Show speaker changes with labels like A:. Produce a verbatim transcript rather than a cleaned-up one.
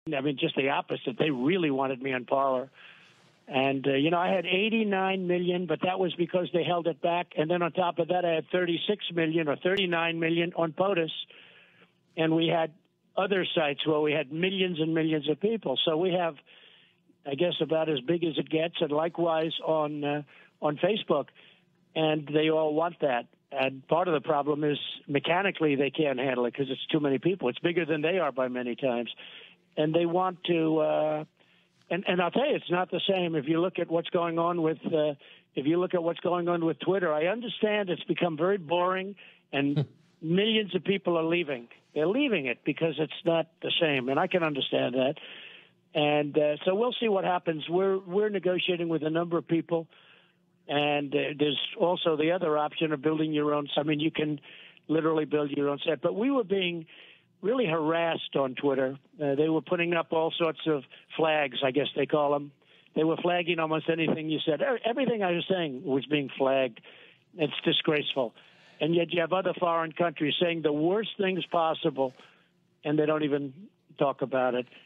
A: I mean, just the opposite. They really wanted me on Parler. And, uh, you know, I had eighty-nine million, but that was because they held it back. And then on top of that, I had thirty-six million or thirty-nine million on POTUS. And we had other sites where we had millions and millions of people. So we have, I guess, about as big as it gets. And likewise on uh, on Facebook. And they all want that. And part of the problem is mechanically they can't handle it because it's too many people. It's bigger than they are by many times. And they want to uh, And, and I'll tell you, it's not the same. If you look at what's going on with, uh, if you look at what's going on with Twitter, I understand it's become very boring, and millions of people are leaving. They're leaving it because it's not the same, and I can understand that. And uh, so we'll see what happens. We're we're negotiating with a number of people, and uh, there's also the other option of building your own. I mean, you can literally build your own set. But we were being really harassed on Twitter. Uh, they were putting up all sorts of flags, I guess they call them. They were flagging almost anything you said. Everything I was saying was being flagged. It's disgraceful. And yet you have other foreign countries saying the worst things possible, and they don't even talk about it.